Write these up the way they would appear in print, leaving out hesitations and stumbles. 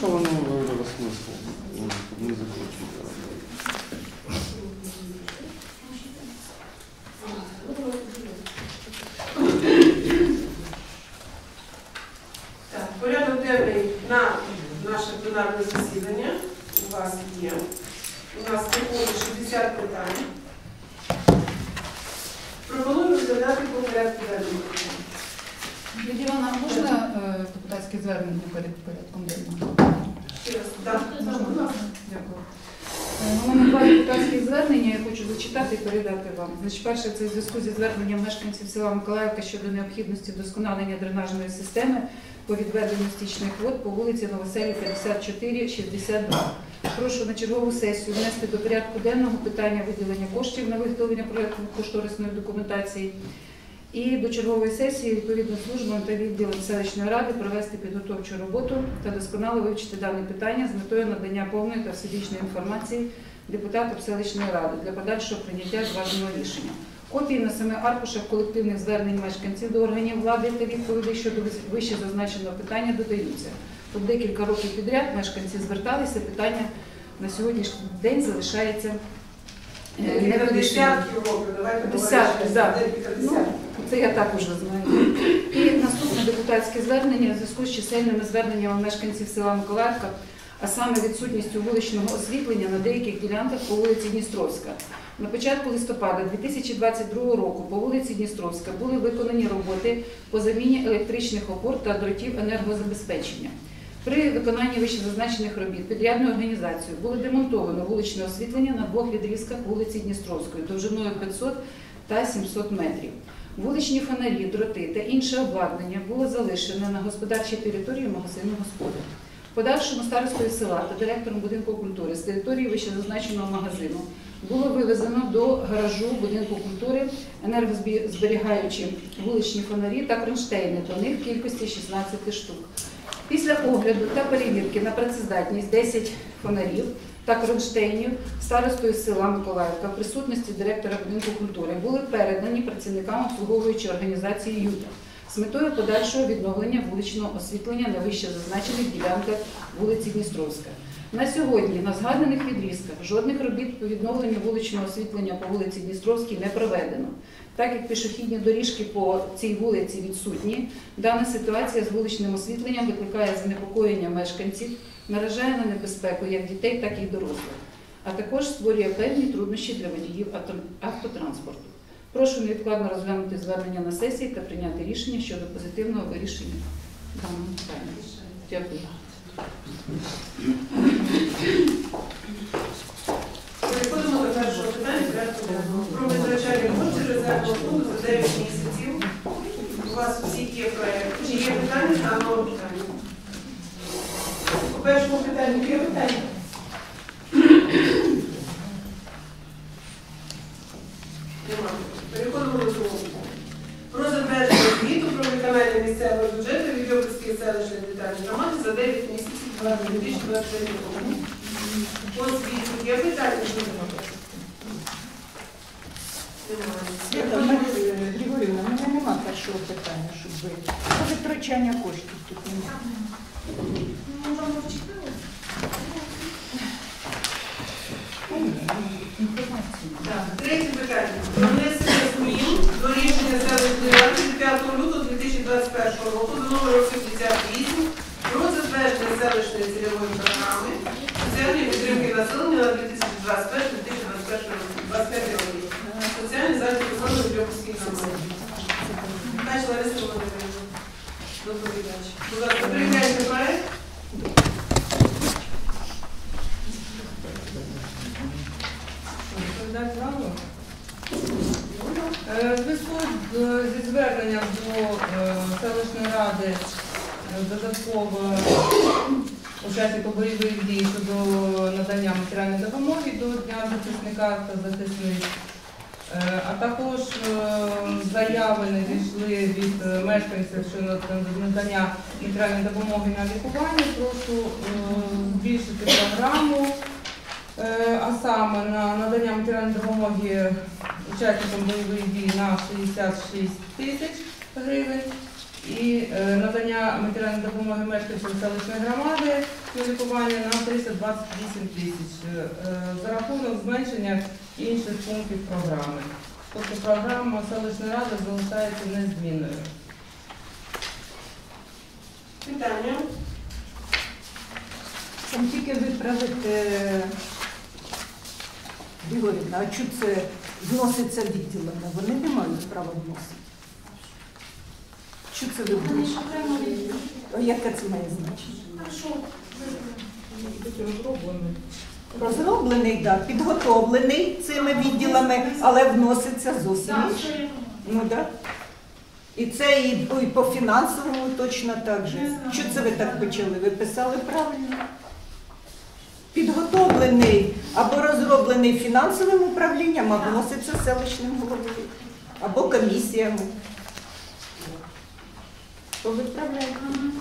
смысл, оно говорю, смысл. Не закручивать. Так, порядок денний на наше пленарне засідання у вас є. У нас виходить 60 питань. Пропоную розглядати по порядку денному. Лідія Івановна, а можна депутатське звернення перед порядком денним? Так, можна. Дякую. У мене два депутатські звернення, я хочу зачитати і передати вам. Значить, перше, це в зв'язку зі зверненням мешканців села Миколаївка щодо необхідності вдосконалення дренажної системи по відведенню стічних вод по вулиці Новоселі 54-62. Прошу на чергову сесію внести до порядку денного питання виділення коштів на виготовлення проєктно-кошторисної документації і до чергової сесії відповідно службам та відділам селищної ради провести підготовчу роботу та досконало вивчити дане питання з метою надання повної та всебічної інформації депутатам селищної ради для подальшого прийняття зваженого рішення. Копії на 7 аркушах колективних звернень мешканців до органів влади та відповідей щодо вище зазначеного питання додаються. Тут декілька років підряд мешканці зверталися, питання на сьогоднішній день залишається Десятки років, давайте десятки, так. Це я також знаю. І наступне депутатське звернення в зв'язку з чисельними зверненнями мешканців села Миколаївка, а саме відсутністю вуличного освітлення на деяких ділянках по вулиці Дністровська. На початку листопада 2022 року по вулиці Дністровська були виконані роботи по заміні електричних опор та дротів енергозабезпечення. При виконанні вищезазначених робіт підрядною організацією було демонтовано вуличне освітлення на двох відрізках вулиці Дністровської довжиною 500 та 700 метрів. Вуличні фонарі, дроти та інше обладнання було залишено на господарчій території магазину «Господар». В подальшому старостою села та директором будинку культури з території вищезазначеного магазину було вивезено до гаражу будинку культури енергозберігаючі вуличні фонарі та кронштейни, до них в кількості 16 штук. Після огляду та перевірки на працездатність 10 фонарів та кронштейнів старостою села Миколаївка в присутності директора будинку культури були передані працівникам обслуговуючої організації «Юта» з метою подальшого відновлення вуличного освітлення на вище зазначених ділянках вулиці Дністровська. На сьогодні на згаданих відрізках жодних робіт по відновленню вуличного освітлення по вулиці Дністровській не проведено. Так як пішохідні доріжки по цій вулиці відсутні, дана ситуація з вуличним освітленням викликає занепокоєння мешканців, наражає на небезпеку як дітей, так і дорослих, а також створює певні труднощі для водіїв автотранспорту. Прошу невідкладно розглянути звернення на сесії та прийняти рішення щодо позитивного вирішення даного питання. Дякую. Переходимо до першого питання порядку денного. Про витрачання коштів резервного фонду за 9 місяців. У вас всіх є проєкт. Чи є питання з даного питання? По першому питанню є питання? Немає. Переходимо до другого питання. Про затвердження звіту про виконання місцевого бюджету Відьобицької селищної територіальної громади за 9 місяців 2023 року. По звіту є питання? Григорівна, у мене немає першого питання, щоб ви. Про витрачання коштів тут немає. Третє питання. Про внесення змін до рішення селищної ради від 5 лютого 2021 року до номеру 78 про затвердження селищної цільової програми соціальної підтримки населення на 2021-2025 роки. Соціальний захист населення в Любовській громаді. Дальше Лариса Володимирівна. Доповідач. Будь ласка, приймайте проект. В зв'язку зі зверненням до селищної ради додатково учасників бойових дій щодо надання матеріальної допомоги до Дня захисника та захисниць, а також заяви надійшли від мешканців щодо надання матеріальної допомоги на лікування. Прошу збільшити програму, а саме на надання матеріальної допомоги учасникам бойових дій на 66 тисяч гривень і надання матеріальної допомоги мешканцям селищної громади лікування на 328 тисяч за рахунок зменшення інших пунктів програми. Тобто програма селищної ради залишається незмінною. Питання? Там тільки виправити, Григорівна, а чому це вноситься відділами? Вони не мають права вносити. Що це ви вносите? А яке це має значення? Розроблений, так, підготовлений цими відділами, але вноситься зовсім інше. Ну, так. І це і по фінансовому точно так же. Що це ви так почали? Ви писали правильно? Підготовлений або розроблений фінансовим управлінням, а вноситься селищним головою або комісіями. Повідправляємо.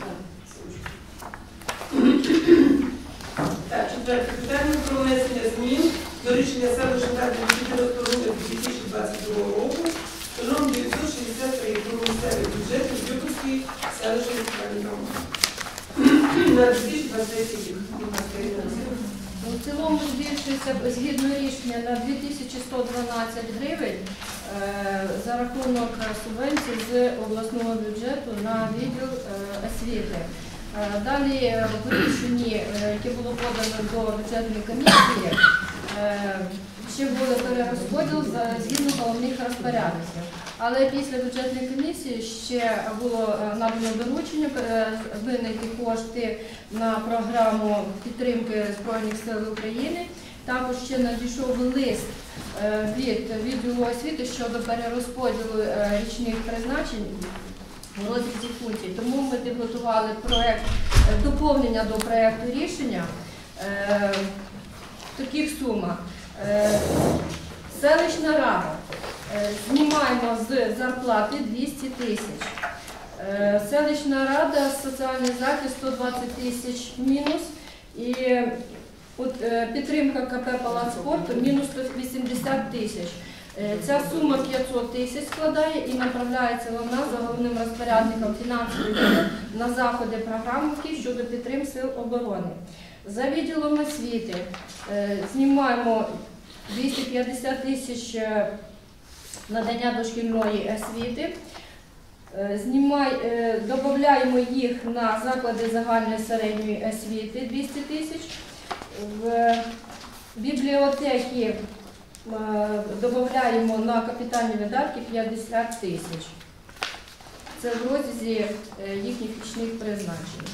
Так, четверте питання про внесення змін до рішення селищної ради від 14 грудня 2022 року номер 963 про місцевий бюджет Юківської селищної муніципальної громади на 2023 рік. У цілому збільшується згідно рішення на 2112 гривень за рахунок субвенцій з обласного бюджету на відділ освіти. Далі в рішенні, яке було подано до бюджетної комісії, ще буде перерозподіл згідно головних розпорядників. Але після бюджетної комісії ще було надано доручення винайти кошти на програму підтримки Збройних сил України. Також ще надійшов лист від відділу освіти щодо перерозподілу річних призначень в розрізі функцій. Тому ми підготували проект доповнення до проекту рішення в таких сумах. Селищна рада. Знімаємо з зарплати 200 тисяч. Селищна рада, соціальний захист 120 тисяч мінус. І підтримка КП «Палац спорту» мінус 180 тисяч. Ця сума 500 тисяч складає і направляється вона за головним розпорядником фінансових на заходи програмки щодо підтримки сил оборони. За відділом освіти знімаємо 250 тисяч надання дошкільної освіти, додаємо їх на заклади загальної середньої освіти 200 тисяч, в бібліотеки додаємо на капітальні видатки 50 тисяч. Це в розрізі їхніх річних призначень.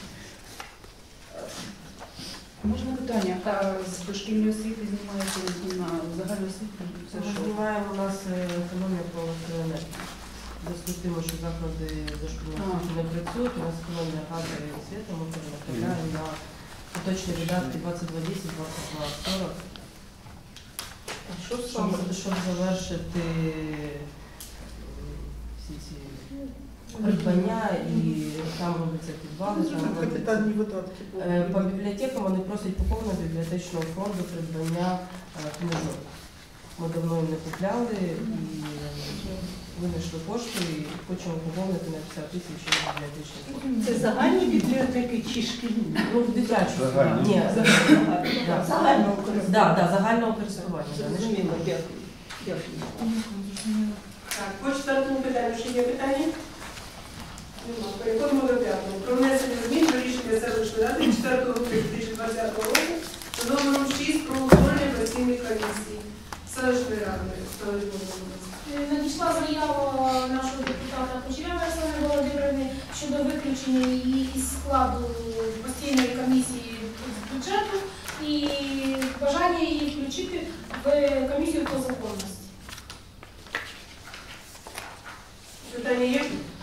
Можна питання? А з дошкільної освіти знімається на загальну освіту? Це що? Знімаємо у нас економія по електроенергії. Зв'язку з тим, що заклади дошкільної освіти не працюють, у нас економія газу і освіти, ми перенаправляємо на поточні видатки 2210, 2240. Щоб завершити всі ці придбання і там робиться підвали. Капітальні видатки. По бібліотекам вони просять поповнення бібліотечного фонду придбання книжок. Ми давно їм не купляли і винайшли кошти і хочемо поповнити на 50 тисяч бібліотечний фонд. Це загальні бібліотеки чи шкільні? Ну, в дитячому. Загальні. Ні, Загального користування. да, загального користування. Зрозуміло, дякую. Так, по четвертому питанню ще є питання? Нема. Переходимо до п'ятого. Про внесення змін до рішення селищної ради 4 грудня 2020 року за номером 6 про утворення постійних комісій селищної ради. Надійшла заява нашого депутата Кучерявої Оксани Володимирівни щодо виключення її із складу постійної комісії з бюджету і бажання її включити в комісію по законності. Питання є?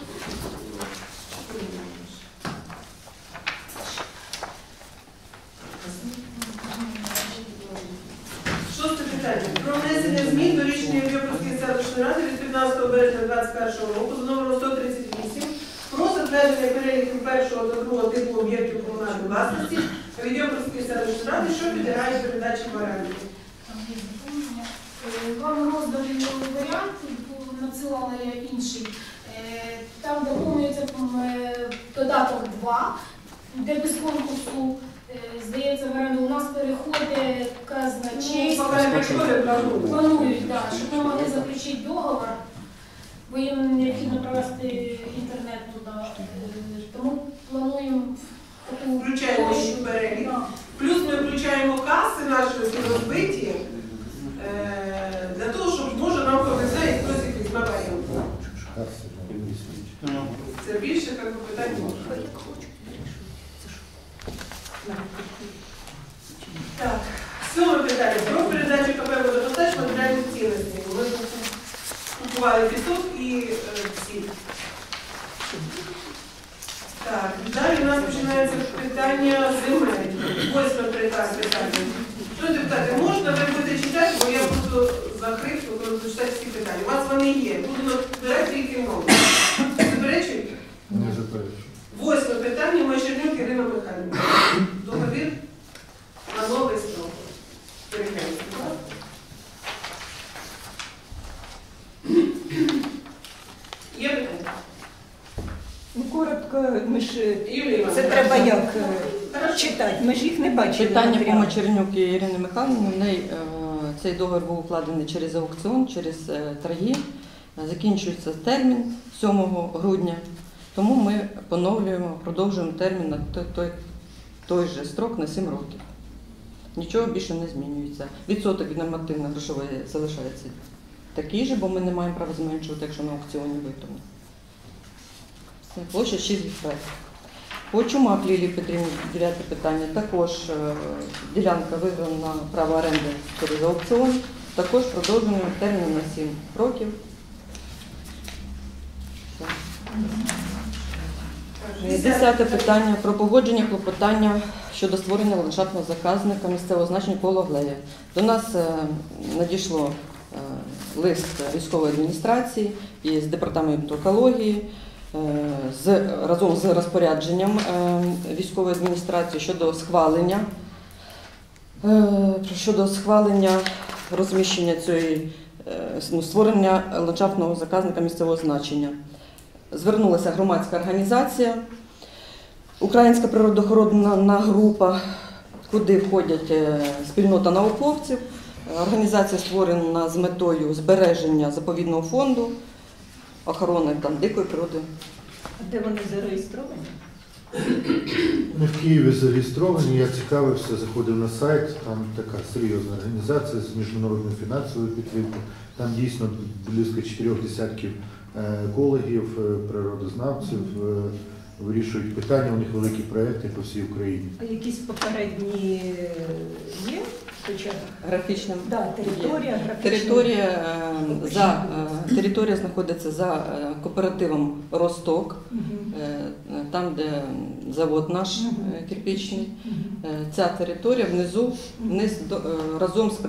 Шосте питання. Про внесення змін до рішення Юківської селищної ради від 15 березня 2021 року за номером 138 про затвердження переліку першого та другого типу об'єктів комунальної власності від Юківської селищної ради, що підлягає передачі в оренду. Вам розданий варіант, надсилала я інший. Там доповнюється додаток 2, де без конкурсу здається, в оренду. У нас переходить казначейство. Поки не приходить, планують. Планують, так, щоб ми могли заключити договор, бо їм необхідно провести інтернет туди. Тому плануємо таку Включаємо їх в перелік. Плюс ми включаємо каси наші розбиті, для того, щоб може нам повезе і хтось їх візьме в оренду. Це більше як би, питань може. Так, 7 питання. Про передачу КП «Водопостач» матеріальних цінностей. Ми купували пісок і сіль. Так, далі у нас починається питання земель. 8 питання. Що, депутати, можна ви будете читати, бо я буду закрити, коли буду читати всі питання. У вас вони є. Буду набирати тільки номер. Заперечуєте? Не заперечую. 8 питання. Майчернюк Ірина Михайлівна. Договір на новий строк. Перегляньте. Є питання? Ну, коротко, ми ж Юлія Іванівна. це треба як читати. Ми ж їх не бачили. Питання по матеріалу. Мочернюк Ірини Михайлівни. В неї цей договір був укладений через аукціон, через торги. Закінчується термін 7 грудня. Тому ми поновлюємо, продовжуємо термін на той же строк на 7 років. Нічого більше не змінюється. Відсоток від нормативно-грошової залишається такий же, бо ми не маємо права зменшувати, якщо на аукціоні виграно. Площа 6 гектарів. По Чумак Лілії Петрівні, 9 питання, також ділянка виграна на право оренди через аукціон, також продовжуємо термін на 7 років. Все. 10 питання про погодження клопотання щодо створення ландшафтного заказника місцевого значення коло Глея. До нас надійшло лист військової адміністрації і з департаменту екології разом з розпорядженням військової адміністрації щодо схвалення розміщення створення ландшафтного заказника місцевого значення. Звернулася громадська організація, Українська природоохоронна група, куди входять спільнота науковців. Організація створена з метою збереження заповідного фонду, охорони дикої природи. А де вони зареєстровані? Ми в Києві зареєстровані, я цікавився, заходив на сайт, там така серйозна організація з міжнародною фінансовою підтримкою. Там дійсно близько 4 десятків екологів, природознавців вирішують питання, у них великі проекти по всій Україні. А якісь попередні є? Хоча Графічним. да, територія, графічна. Територія знаходиться за кооперативом Росток, там, де завод наш кирпичний. Ця територія вниз разом з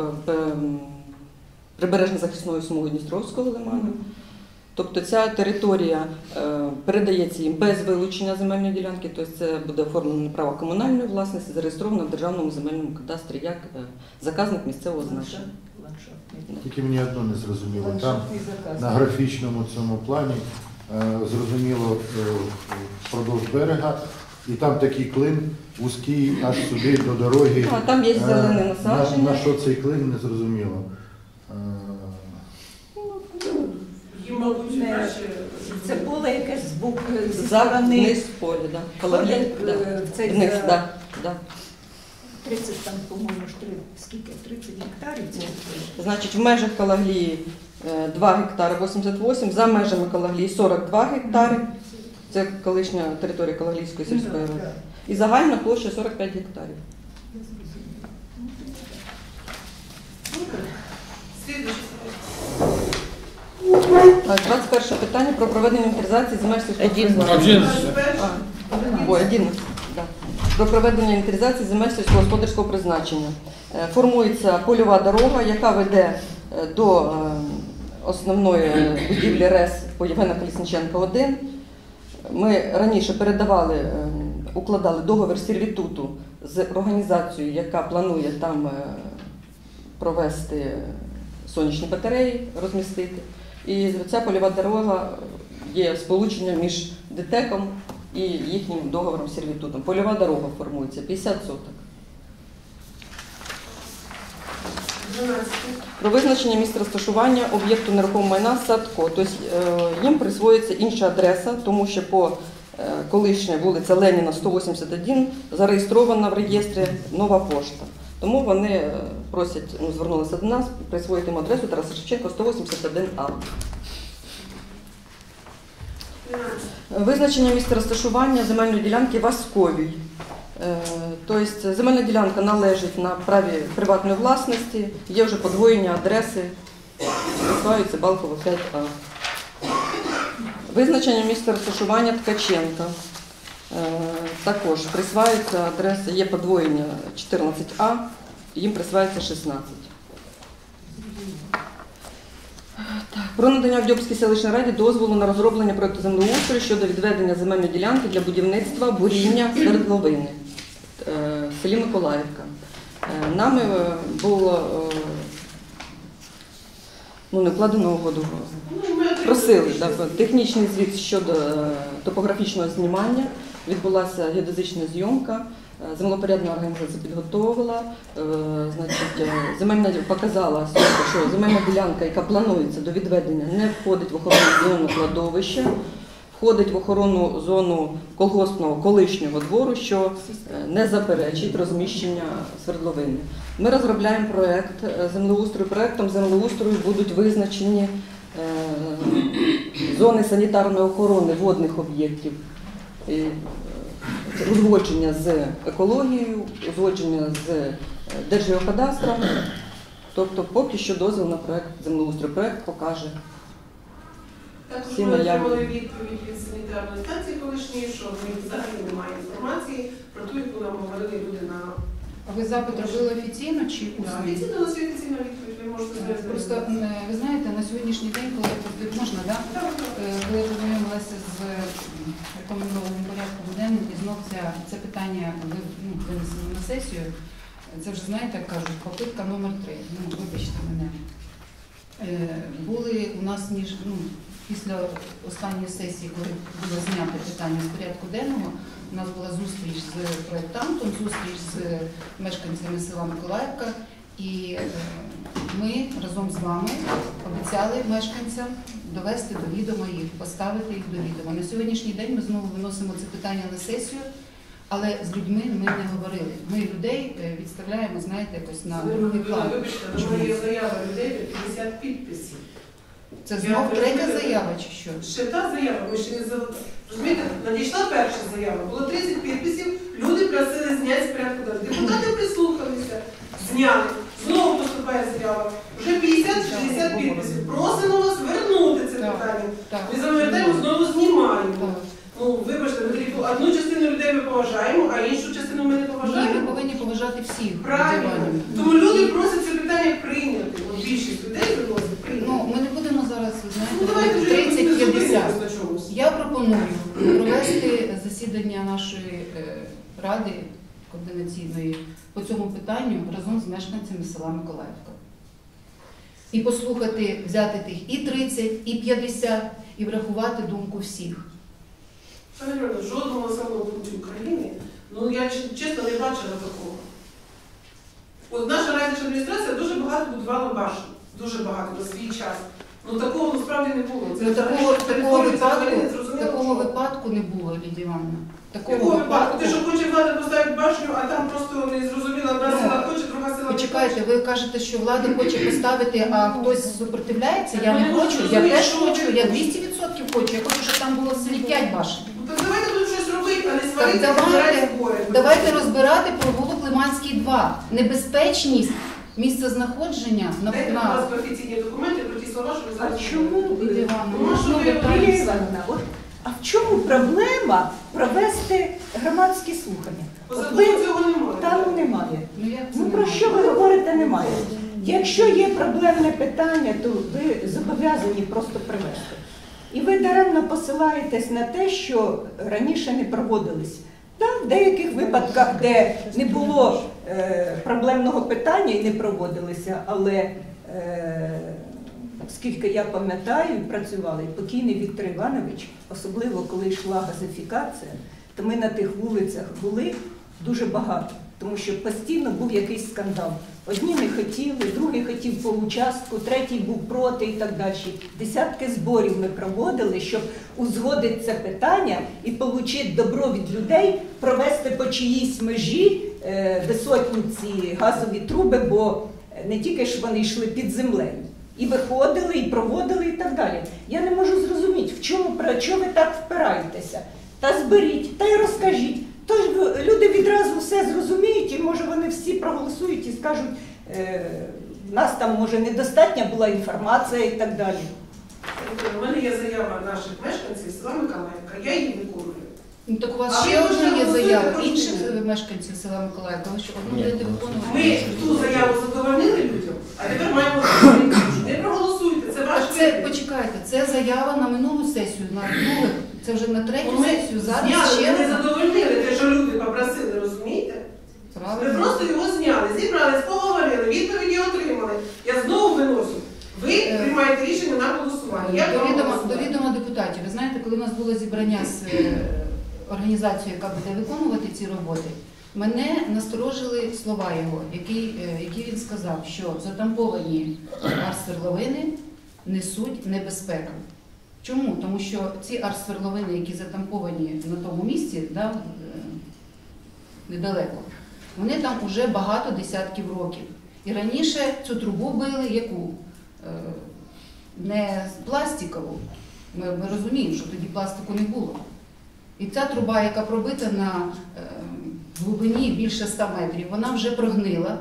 прибережно-захисною смугою Дністровського лиману. Тобто ця територія передається їм без вилучення земельної ділянки, тобто це буде оформлено право комунальної власності, зареєстровано в Державному земельному кадастрі як заказник місцевого значення. Тільки мені одно не зрозуміло. Там Ландшафтний заказ. на графічному цьому плані зрозуміло впродовж берега, і там такий клин вузький аж сюди до дороги. А там є зелене насадження. На що цей клин, не зрозуміло. Їм, мабуть, Не, краще. Це поле якесь з боку зі За сторони. вниз поля, да. Ходять, в цей Вниз, за- да, да. 30 там, по-моєму, скільки? 30 гектарів? Це Значить, в межах Калаглії 2 гектари 88, за межами Калаглії 42 гектари. Це колишня територія Калаглійської сільської ради. І загальна площа 45 гектарів. Слідуючий. 21 питання про проведення інвентаризації земель сільськогосподарського. 11, да. Про проведення інвентаризації земель сільськогосподарського призначення. Формується польова дорога, яка веде до основної будівлі РЕС по Євгена Колісниченка 1. Ми раніше укладали договір сервітуту з організацією, яка планує там провести сонячні батареї, розмістити. І ця польова дорога є сполученням між ДТЕКом і їхнім договором сервітутом. Польова дорога формується 50 соток. 12. Про визначення місця розташування об'єкту нерухомого майна Садко. Тобто їм присвоюється інша адреса, тому що по колишня вулиця Леніна, 181, зареєстрована в реєстрі нова пошта. Тому вони просять, звернулися до нас, присвоїти їм адресу Тараса Шевченка, 181А. Визначення місця розташування земельної ділянки Васковій. Тобто земельна ділянка належить на праві приватної власності, є вже подвоєння адреси, присваюється Балкова 5А. Визначення місця розташування Ткаченка. Також присваюється адреса, є подвоєння 14А, їм присваюється 16. Про надання Авдіївській селищній раді дозволу на розроблення проєкту землеустрою щодо відведення земельної ділянки для будівництва буріння свердловини в селі Миколаївка. Нами було не вкладено угоду. Просили технічний звіт щодо топографічного знімання, відбулася геодезична зйомка, землепорядна організація підготовила, земельна показала, що земельна ділянка, яка планується до відведення, не входить в охоронну зону кладовища, входить в охоронну зону колгоспного колишнього двору, що не заперечить розміщення свердловини. Ми розробляємо проєкт землеустрою. Проєктом землеустрою будуть визначені зони санітарної охорони водних об'єктів, узгодження з екологією, узгодження з Держгеокадастром. Тобто поки що дозвіл на проєкт землеустрою. Проєкт покаже. Також всі ми наявні. отримали відповідь від санітарної станції колишньої, що в них взагалі немає інформації про ту, яку нам говорили люди на... А ви запит робили офіційно чи усно? Офіційно, у нас є офіційна відповідь, ви можете знайти. Просто, ви знаєте, на сьогоднішній день, коли можна, да? Коли я познайомилася з рекомендованим порядком денним, і знов це питання винесено на сесію, це вже, знаєте, як кажуть, попитка номер 3. Вибачте мене. Були у нас після останньої сесії, коли було знято питання з порядку денного, у нас була зустріч з проєктантом, зустріч з мешканцями села Миколаївка, і ми разом з вами обіцяли мешканцям довести до відома їх, поставити їх до відома. На сьогоднішній день ми знову виносимо це питання на сесію, але з людьми ми не говорили. Ми людей відставляємо, знаєте, якось на другий план. Вибачте, але є заява людей, 50 підписів. Це знов третя заява чи що? Ще та заява, ми ще не завели. Розумієте, надійшла перша заява, було 30 підписів, люди просили зняти з порядку денного. Депутати прислухалися, зняли. Знову поступає заява. Вже 50-60 підписів. Просимо вас вернути це питання. Ми завертаємо, знову знімаємо. Вибачте, одну частину людей ми поважаємо, а іншу частину ми не поважаємо. Ні, ми повинні поважати всіх. Правильно. Тому люди просять це питання прийняти. Більшість людей виносить прийняти. Ми не будемо зараз, ви Давайте знаєте, вже 30-50. на чомусь. Я пропоную провести засідання нашої ради координаційної по цьому питанню разом з мешканцями села Миколаївка. І послухати, взяти тих і 30, і 50, і врахувати думку всіх. Пане Іване, в жодному населеному пункті України, я чесно не бачила такого. От наша райдержадміністрація дуже багато будувала башень. Дуже багато на свій час. Такого насправді не було. Такого випадку не було, Лідія Івановна. Такого випадку? Ти що хоче влада поставити башню, а там просто не зрозуміла, одна сила хоче, друга сила не хоче. Почекайте, ви кажете, що влада хоче поставити, а хтось супротивляється? Я не хочу, я теж хочу, я 200% хочу. Я хочу, щоб там було в селі 5 башень. Так давайте будемо щось робити, а не сваритися. Давайте розбирати провулок Лиманський 2. Небезпечність місцезнаходження на Дайте, будь ласка, офіційні документи про ті слова, що ви зараз чому? Лідія Івановна, Лілія Івановна, а в чому проблема провести громадські слухання? По закону цього немає. Там немає. Про що ви говорите, немає? Якщо є проблемне питання, то ви зобов'язані просто привести. І ви даремно посилаєтесь на те, що раніше не проводились. Так, в деяких випадках, де не було проблемного питання і не проводилися, але скільки я пам'ятаю, і працювала, і покійний Віктор Іванович, особливо коли йшла газифікація, то ми на тих вулицях були дуже багато, тому що постійно був якийсь скандал. Одні не хотіли, другий хотів по участку, третій був проти і так далі. Десятки зборів ми проводили, щоб узгодити це питання і отримати добро від людей, провести по чиїсь межі висотні ці газові труби, бо не тільки ж вони йшли під землею. І виходили, і проводили, і так далі. Я не можу зрозуміти, про що ви так впираєтеся. Та зберіть, та й розкажіть. Тож люди відразу все зрозуміють, і може вони всі проголосують і скажуть, в нас там може недостатня була інформація і так далі. У мене є заява наших мешканців села Миколаївка, я її виконую. Ну, так у вас ще одна є заява інших мешканців села Миколаївка, ви що одну будете виконувати? Ми ту заяву задовольнили людям, а тепер маємо задовольнити іншу. Не проголосуйте, це ваш вибір. Почекайте, це заява на минулу сесію, на другу, це вже на третю сесію, зараз Зняли, ще ми не раз. задовольнили те, що люди попросили, розумієте? Ми Правильно. просто його зняли, зібрались, поговорили, відповіді отримали. Я знову виношу. Ви приймаєте рішення на голосування. Я До відома депутатів. Ви знаєте, коли у нас було зібрання з організацією, яка буде виконувати ці роботи, мене насторожили слова його, які він сказав, що затамповані арсверловини несуть небезпеку. Чому? Тому що ці арсверловини, які затамповані на тому місці, да, недалеко, вони там вже багато десятків років. І раніше цю трубу били яку? Не пластикову. Ми розуміємо, що тоді пластику не було. І ця труба, яка пробита на глибині більше 100 метрів, вона вже прогнила.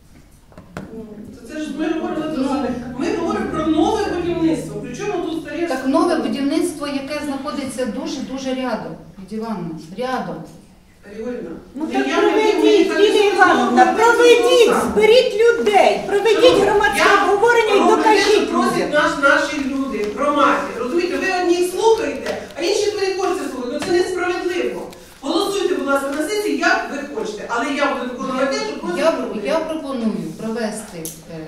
Це ж ми говоримо про нове будівництво. Причому тут старе... Так нове будівництво, яке знаходиться дуже-дуже рядом. Івановна, рядом. Ну так проведіть, Лілія Івановна, проведіть, зберіть людей, проведіть громадське обговорення і докажіть. Просять наші люди, громаді. Розумієте, ви одні слухаєте, а інші переходять слухати. Ну це несправедливо. Голосуйте, будь ласка, на сесії, як ви хочете. Але я буду виконувати те, що просять. Я пропоную провести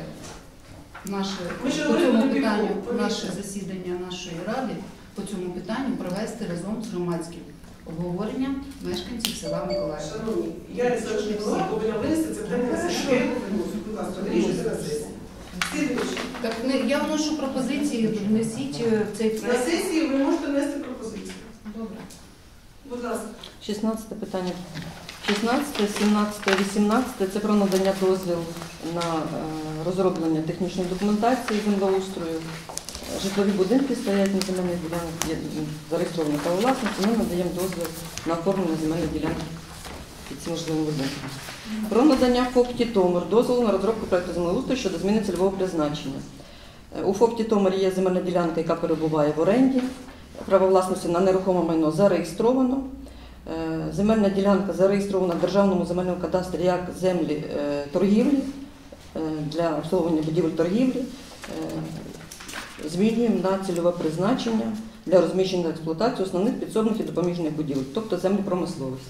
наше засідання нашої ради по цьому питанню провести разом з громадським обговоренням мешканців села Миколаївка. Шановні, я селищний голова повинна винести це питання на сесію. Я його виношу, будь ласка, вирішуйте на сесії. Так, я вношу пропозиції, внесіть цей На проект. сесії ви можете внести пропозицію. Добре. Будь ласка. 16 питання. 16, 17, 18 – це про надання дозволу на розроблення технічної документації землеустрою. Житлові будинки стоять на земельних ділянках, є зареєстровані право власності, ми надаємо дозвіл на оформлення земельної ділянки під цим житловим будинком. Про надання ФОП «Тітомир» дозволу на розробку проекту землеустрою щодо зміни цільового призначення. У ФОП «Тітомир» є земельна ділянка, яка перебуває в оренді. Право власності на нерухоме майно зареєстровано. Земельна ділянка зареєстрована в Державному земельному кадастрі як землі торгівлі для обслуговування будівель торгівлі. Змінюємо на цільове призначення для розміщення та експлуатації основних підсобних і допоміжних будівель, тобто землі промисловості.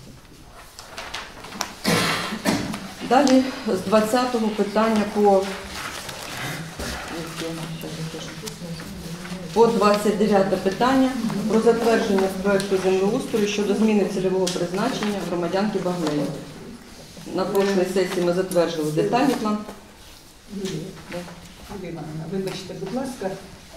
Далі з 20-го питання по 29 питання про затвердження проекту землеустрою щодо зміни цільового призначення громадянки Баглеї. На прошлій сесії ми затверджували детальний план. Юлія Івановна, вибачте, будь ласка,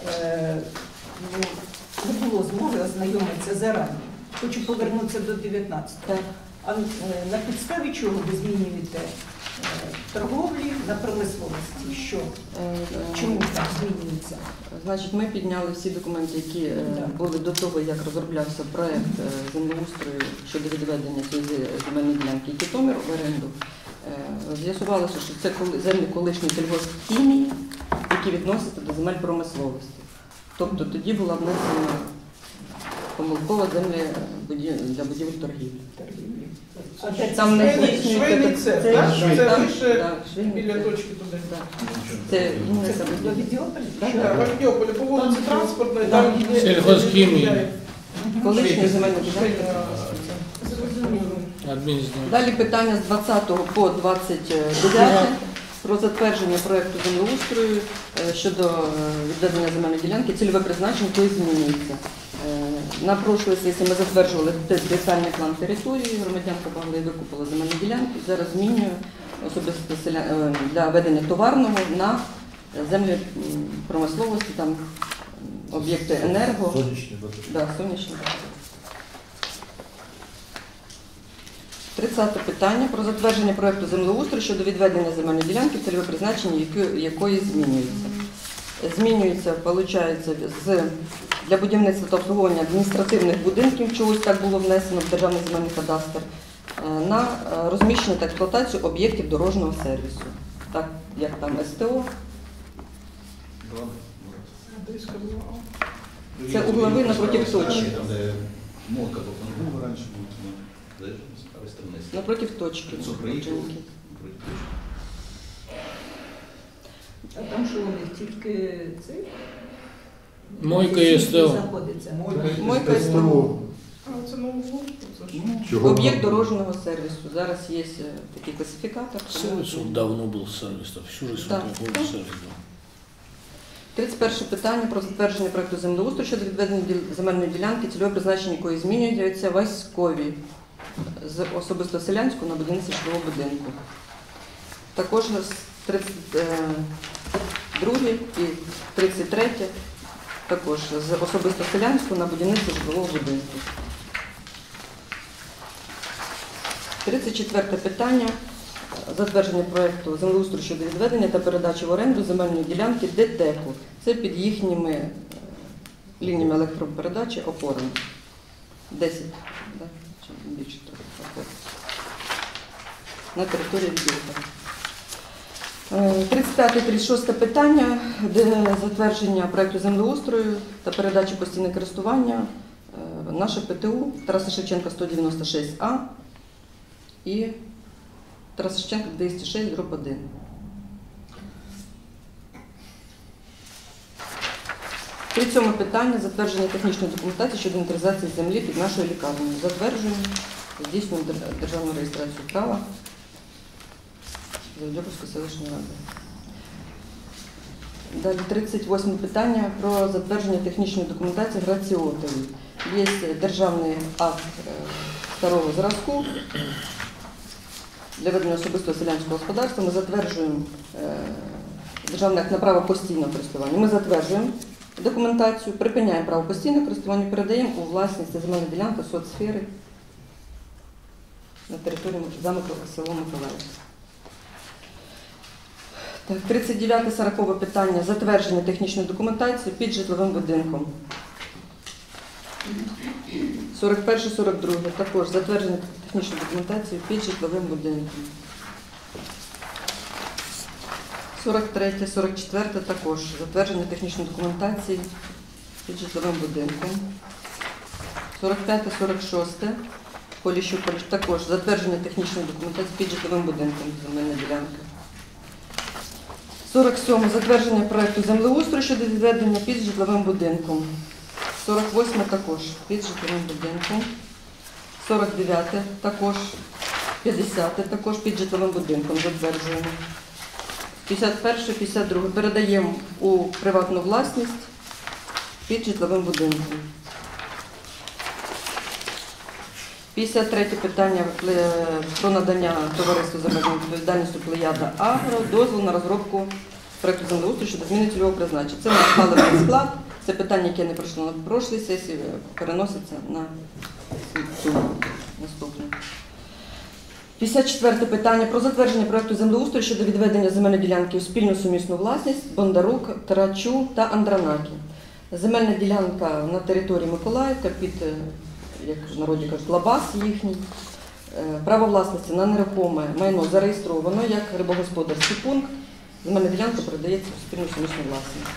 не було змоги ознайомитися зарані. Хочу повернутися до 19-го. А на підставі чого ви змінюєте торговлі на промисловості? Що? Чому так змінюється? Значить, ми підняли всі документи, які були до того, як розроблявся проект землеустрою щодо відведення цієї земельної ділянки «Тітомир» в оренду. З'ясувалося, що це землі колишньої сільгоспхімії, які відносяться до земель промисловості. Тобто тоді була внесена помилкова земля для будівель торгівлі. Там не Швейний цех, так? Це лише біля точки туди. Це в Авдіополі? Так, в Авдіополі, по вулиці Транспортної, там є... Сільгоспхімія. колишня земельна ділянка. Адміністрація. Далі питання з 20 по 29. про затвердження проєкту землеустрою щодо відведення земельної ділянки, цільове призначення, то змінюється. На прошлій сесії ми затверджували детальний план території, громадянка могла і викупила земельні ділянки, зараз змінює особисто для ведення товарного на землі промисловості, там об'єкти енерго. Сонячні батареї. Да, сонячні. 30 питання про затвердження проєкту землеустрою щодо відведення земельної ділянки, цільове призначення якої змінюється. Змінюється, виходить, для будівництва та обслуговування адміністративних будинків, чогось так було внесено в Державний земельний кадастр, на розміщення та експлуатацію об'єктів дорожнього сервісу, так як там СТО. Це угловий напротив точки. Там, де модка була раніше, Напротив точки. А там що у них тільки цей? Мойка і СТО. Знаходиться. Мойка СТО. Це на углу. Об'єкт дорожнього сервісу. Зараз є такий класифікатор. Сервисом давно був сервіс, так всю жизнь Так. був сервіс. 31 питання про затвердження проєкту землеустрою щодо відведення земельної ділянки, цільове призначення якої змінюється Васькові з особисто селянську на будівництво житлового будинку. Також 32 і 33 також з особисто селянську на будівництво житлового будинку. 34 питання. Затвердження проєкту землеустрою щодо відведення та передачі в оренду земельної ділянки ДТЕКу. Це під їхніми лініями електропередачі опорами. 10, да? Чи більше трохи опор. На території відділу. 35-36 питання, де затвердження проєкту землеустрою та передачі постійне користування наше ПТУ Тараса Шевченка 196А і Тараса Шевченка 206/1. При цьому питання затвердження технічної документації щодо інвентаризації землі під нашою лікарнею. Затверджуємо, здійснюємо державну реєстрацію права Заводьопольської селищної ради. Далі 38 питання про затвердження технічної документації Граціотові. Є державний акт старого зразку для ведення особистого селянського господарства. Ми затверджуємо державний акт на право постійного користування. Ми затверджуємо документацію, припиняємо право постійного користування, передаємо у власність земельну ділянку соцсфери на території замку село Миколаїв. 39-40 питання. Затвердження технічної документації під житловим будинком. 41-42 також затвердження технічної документації під житловим будинком. 43-44 також затвердження технічної документації під житловим будинком. 45-46 Поліщук також затвердження технічної документації під житловим будинком земельна ділянка. 47 затвердження проєкту землеустрою щодо відведення під житловим будинком. 48 також під житловим будинком. 49 також. 50 також під житловим будинком затверджуємо. 51, 52 передаємо у приватну власність під житловим будинком. 53 питання про надання товариству з обмеженою відповідальністю Плеяда Агро дозволу на розробку проєкту землеустрою щодо зміни цільового призначення. Це наш паливний склад. Це питання, яке не пройшло на прошлій сесії, переноситься на цю наступну. 54 питання про затвердження проєкту землеустрою щодо відведення земельної ділянки у спільну сумісну власність Бондарук, Тарачу та Андранакі. Земельна ділянка на території Миколаївка під, як в народі кажуть, лабаз їхній. Право власності на нерухоме майно зареєстровано як рибогосподарський пункт. Земельна ділянка передається у спільну сумісну власність.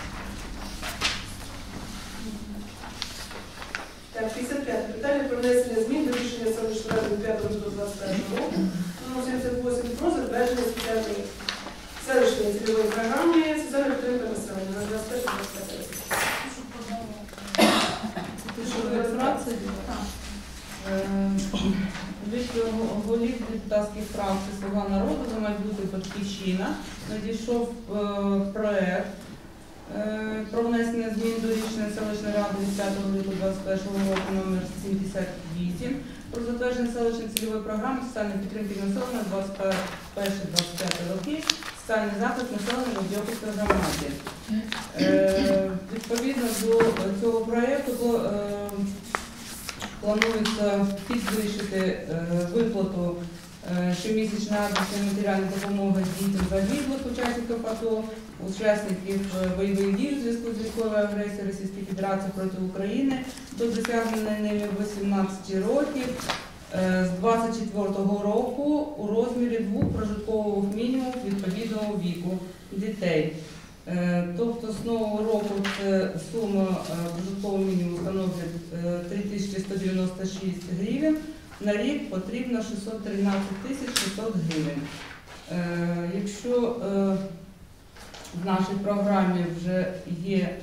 Так, 55 питання про внесення змін до рішення селищної ради 5/2021 року номер 78 про затвердження спеціальної селищної цільової програми соціальної підтримки населення на 21-25 роки. Реєстрація. голів депутатських фракцій «Слуга народу» за майбутнє «Батьківщина» надійшов проект про внесення змін до рішення селищної ради 10 лютого 2021 року номер 78 про затвердження селищної цільової програми соціальної підтримки населення 21-25 роки, соціальний захист населення в Дьопольській громаді. Відповідно до цього проєкту планується підвищити виплату щомісячної адресної матеріальної допомоги дітям загиблих учасників АТО, учасників бойових дій у зв'язку з військовою агресією Російської Федерації проти України до досягнення ними 18 років з 24 року у розмірі 2 прожиткових мінімумів відповідного віку дітей. Тобто з нового року сума прожиткового мінімуму становить 3196 гривень, на рік потрібно 613 600 гривень. Якщо в нашій програмі вже є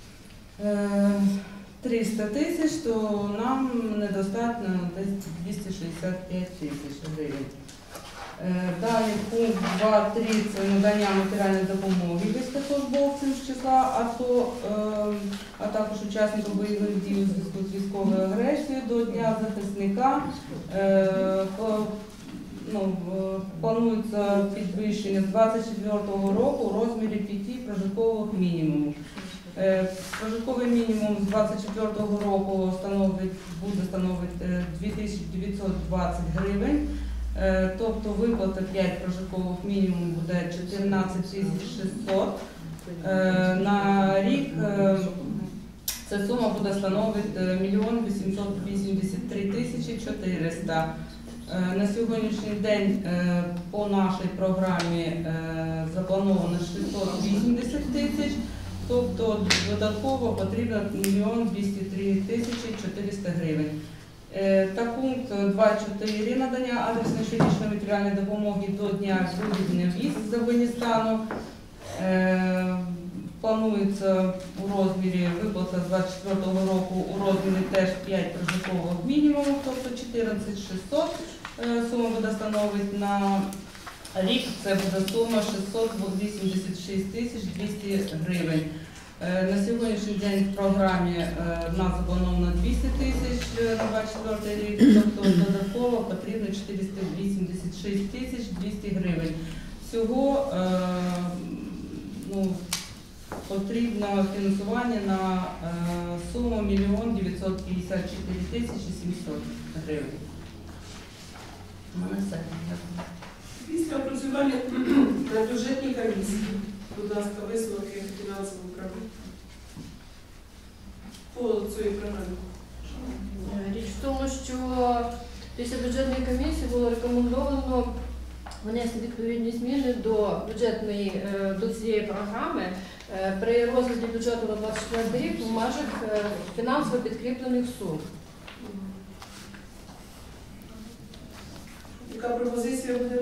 300 тисяч, то нам недостатньо десь 265 тисяч гривень. Далі пункт 2.3 – це надання матеріальної допомоги військовослужбовцям з числа АТО, а також учасникам бойових дій у зв'язку з військовою агресією до Дня захисника. Планується підвищення з 2024 року у розмірі 5 прожиткових мінімумів. Прожитковий мінімум з 2024 року буде становити 2920 гривень. Тобто виплата 5 прожиткових мінімумів буде 14 600. На рік ця сума буде становити 1 883 400. На сьогоднішній день по нашій програмі заплановано 680 тисяч, тобто додатково потрібно 1 203 400 гривень. Та пункт 2.4 надання адресної щорічної матеріальної допомоги до Дня виведення військ з Афганістану. Планується у розмірі виплата з 2024 року у розмірі теж 5 прожиткових мінімумів, тобто 14 600 сума буде становити на рік, це буде сума 686 200 гривень. На сьогоднішній день в програмі в нас заплановано 200 тисяч на 24 рік, тобто додатково потрібно 486 200 гривень. Всього потрібно фінансування на суму 1 954 700 гривень. Після опрацювання на бюджетній комісії, будь ласка, висновки фінансової програми. По цій програмі. Річ в тому, що після бюджетної комісії було рекомендовано внести відповідні зміни до цієї програми при розгляді бюджету на 2024 рік в межах фінансово підкріплених сум. Яка пропозиція буде?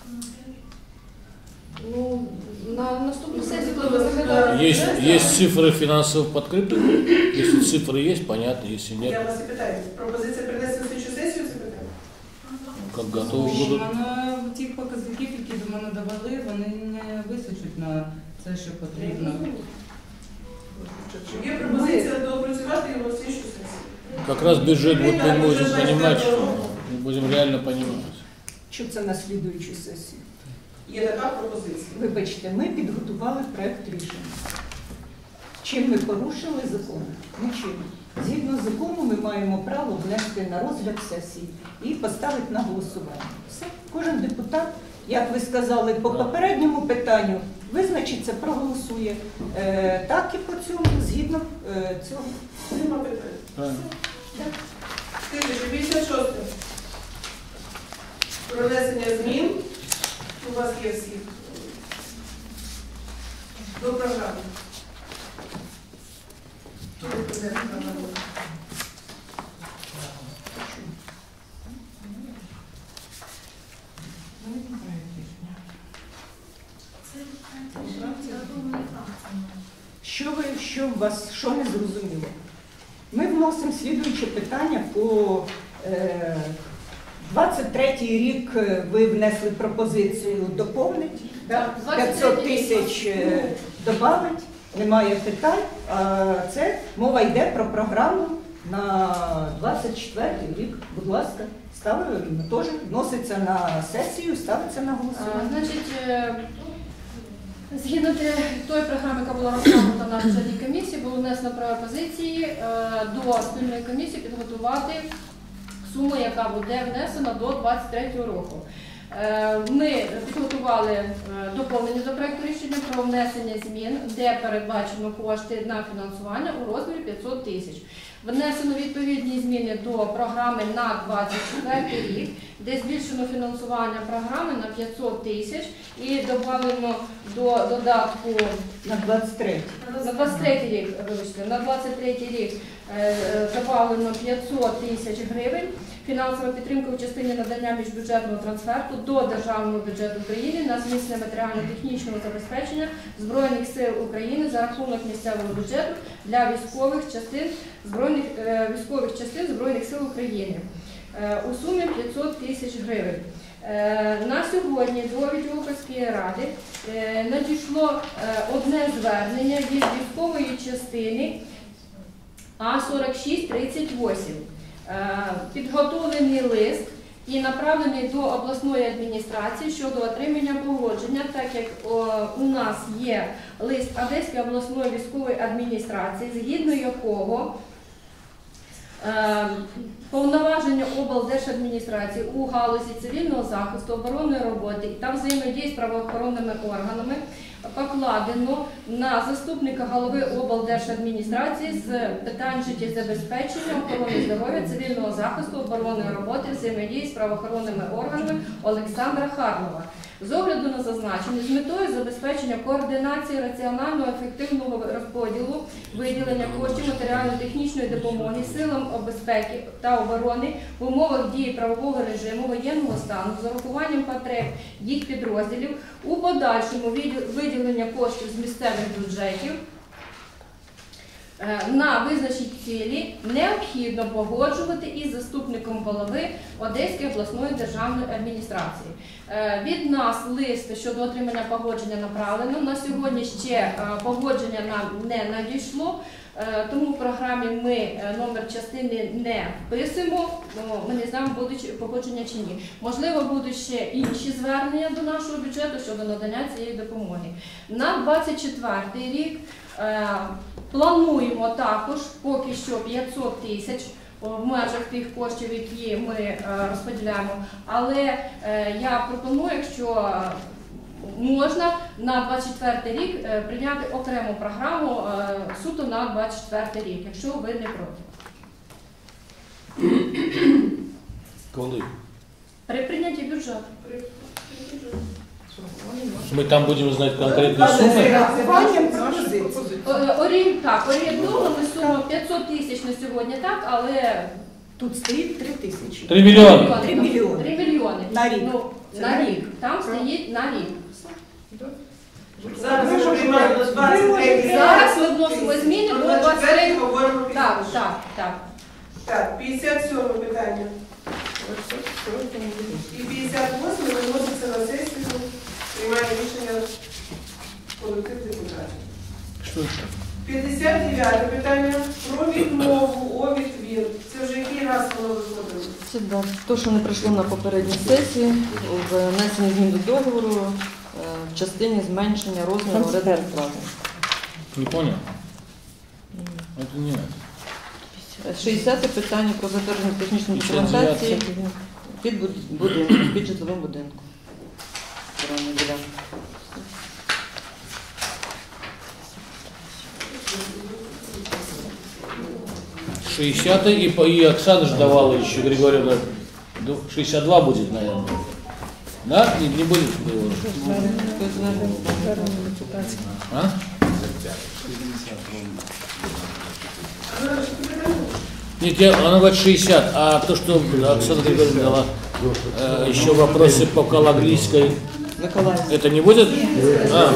На наступну сесію, коли ви розглядаєте бюджет, Есть цифры финансово подкреплены. Если цифры есть, понятно, если нет, Я вас і питаю. Пропозиція принести на слідчу сесію це питання? как готовы будут. Ті показників, які до мене довели, вони не височуть на це, що потрібно. Є пропозиція доопрацювати його на слідчу сесію. Как раз бюджет вот мы будем понимать, мы будем реально понимать. Що це на слідуючу сесію? Є така пропозиція. Вибачте, ми підготували проект рішення. Чим ми порушили закон? Нічим. Згідно закону ми маємо право внести на розгляд сесії і поставити на голосування. Все. Кожен депутат, як ви сказали, по попередньому питанню визначиться, проголосує. Так і по цьому, згідно цього. Нема питань. Слідуюче, 56. Про внесення змін. У вас є всі. До програми. Що не зрозуміло? Ми вносимо слідуюче питання по 23-й рік ви внесли пропозицію доповнити, да? Так, 500 тисяч додати, немає питань. Це мова йде про програму на 24-й рік. Будь ласка, теж вноситься на сесію, ставиться на голосування. Значить, згідно тої програми, яка була розглянута на бюджетній комісії, було внесено пропозиції до спільної комісії підготувати суму, яка буде внесена до 2023 року. Ми підготували доповнення до проекту рішення про внесення змін, де передбачено кошти на фінансування у розмірі 500 тисяч. Внесено відповідні зміни до програми на 2024 рік, де збільшено фінансування програми на 500 тисяч і додано до додатку На 23-й. на 23 рік, вибачте, на 23 рік добавлено 500 тисяч гривень. Фінансова підтримка у частині надання міжбюджетного трансферту до Державного бюджету України на зміцнення матеріально-технічного забезпечення Збройних сил України за рахунок місцевого бюджету для військових частин Збройних сил України у сумі 500 тисяч гривень. На сьогодні до Відділківської ради надійшло одне звернення від військової частини А4638. Підготовлений лист і направлений до обласної адміністрації щодо отримання погодження, так як у нас є лист Одеської обласної військової адміністрації, згідно якого повноваження облдержадміністрації у галузі цивільного захисту, оборонної роботи та взаємодії з правоохоронними органами покладено на заступника голови облдержадміністрації з питань життєзабезпечення, охорони здоров'я, цивільного захисту, оборонної роботи, взаємодії з правоохоронними органами Олександра Харлова. З огляду на зазначення, з метою забезпечення координації раціонального ефективного розподілу виділення коштів матеріально-технічної допомоги силам безпеки та оборони в умовах дії правового режиму воєнного стану з урахуванням потреб їх підрозділів у подальшому виділення коштів з місцевих бюджетів на визначені цілі необхідно погоджувати із заступником голови Одеської обласної державної адміністрації. Від нас лист щодо отримання погодження направлено. На сьогодні ще погодження нам не надійшло, тому в програмі ми номер частини не вписуємо, ми не знаємо, будуть погодження чи ні. Можливо, будуть ще інші звернення до нашого бюджету щодо надання цієї допомоги. На 2024 рік плануємо також поки що 500 тисяч в межах тих коштів, які ми розподіляємо. Але я пропоную, якщо можна, на 2024 рік прийняти окрему програму суто на 2024 рік, якщо ви не проти. Коли? При прийнятті бюджету. Мы там будем знать конкретные суммы. Орієнтовно сума 500 тисяч на сьогодні, так, але Тут стоїть 3 тисячі. 3 миллиона. 3 мільйони. 3 мільйони. На рік. Ну, на рік. Там стоїть на рік. Зараз ми приймаємо 23 рік. Зараз ми вносимо зміни до 23. говоримо Так, пізніше. так. Так, 57 питання. І 58 виноситься на сесію, приймає рішення колектив депутатів. Что это? 59 питання про відмову у відвір. Це вже який раз воно виходило? Це да, те, що не прийшло на попередній сесії, внесення змін до договору в частині зменшення розміру орендної плати. Не понял? Это не это. 60 питання про затвердження технічної документації під будинком, під житловим будинком. Правильно, ділянка. 60-й, и Оксана же давала еще, Григорьевна, 62 будет, наверное. Да? Не будет? А? Нет, она говорит 60, а то, что Оксана Григорьевна дала еще вопросы по Калагрийской, это не будет? А.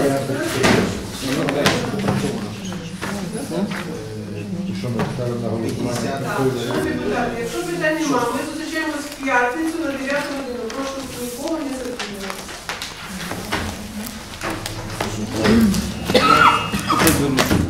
Що ми ставимо на голосування? Так, шановні депутати, якщо питань немає, ми зустрічаємо зустрічаємось в п'ятницю на 9 годину. Прошу нікого не запізнюватися.